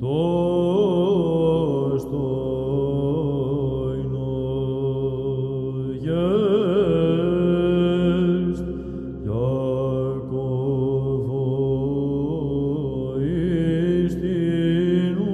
jest Jakovo istinu.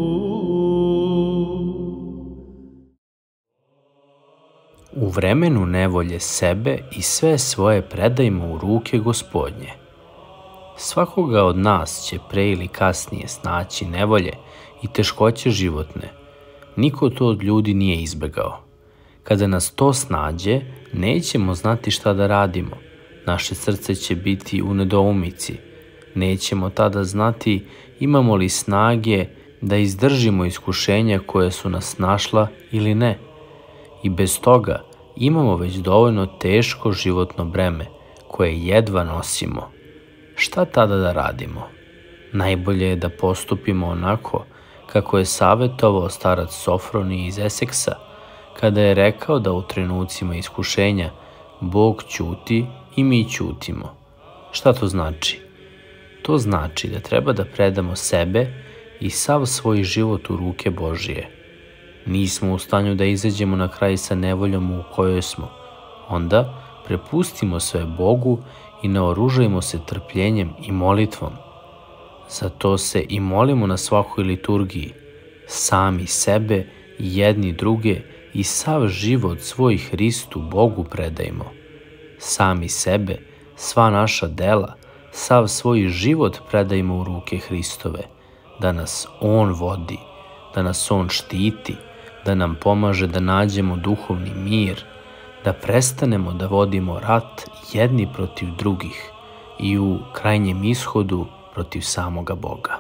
U vremenu nevolje sebe i sve svoje predajmo u ruke Gospodnje. Svakoga od nas će pre ili kasnije snaći nevolje i teškoće životne. Niko to od ljudi nije izbegao. Kada nas to snađe, nećemo znati šta da radimo. Naše srce će biti u nedoumici. Nećemo tada znati imamo li snage da izdržimo iskušenja koje su nas našla ili ne. I bez toga imamo već dovoljno teško životno breme koje jedva nosimo. Šta tada da radimo? Najbolje je da postupimo onako kako je savjetovao starac Sofronij iz Eseksa, kada je rekao da u trenucima iskušenja Bog ćuti i mi ćutimo. Šta to znači? To znači da treba da predamo sebe i sav svoj život u ruke Božije. Nismo u stanju da izađemo na kraj sa nevoljom u kojoj smo. Onda prepustimo sve Bogu i naoružajmo se trpljenjem i molitvom. Zato se i molimo na svakoj liturgiji, sami sebe i jedni druge i sav život svoj Hristu Bogu predajmo. Sami sebe, sva naša dela, sav svoj život predajmo u ruke Hristove, da nas On vodi, da nas On štiti, da nam pomaže da nađemo duhovni mir, da prestanemo da vodimo rat jedni protiv drugih i u krajnjem ishodu protiv samoga Boga.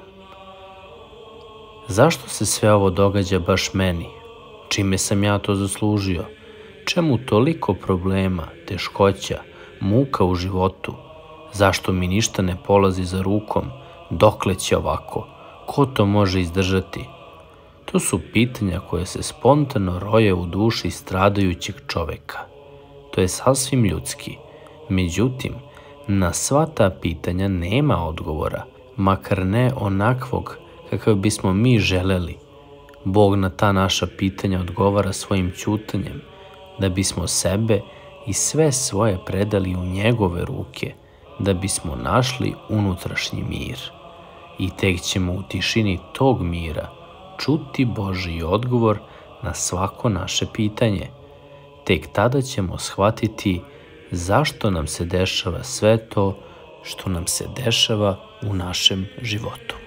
Zašto se sve ovo događa baš meni? Čime sam ja to zaslužio? Čemu toliko problema, teškoća, muka u životu? Zašto mi ništa ne polazi za rukom? Dokle će ovako? Ko to može izdržati? To su pitanja koje se spontano roje u duši stradajućeg čoveka. To je sasvim ljudski. Međutim, na sva ta pitanja nema odgovora, makar ne onakvog kakav bismo mi želeli. Bog na ta naša pitanja odgovara svojim ćutanjem, da bismo sebe i sve svoje predali u njegove ruke, da bismo našli unutrašnji mir. I tek ćemo u tišini tog mira čuti Božji odgovor na svako naše pitanje. Tek tada ćemo shvatiti zašto nam se dešava sve to što nam se dešava u našem životu.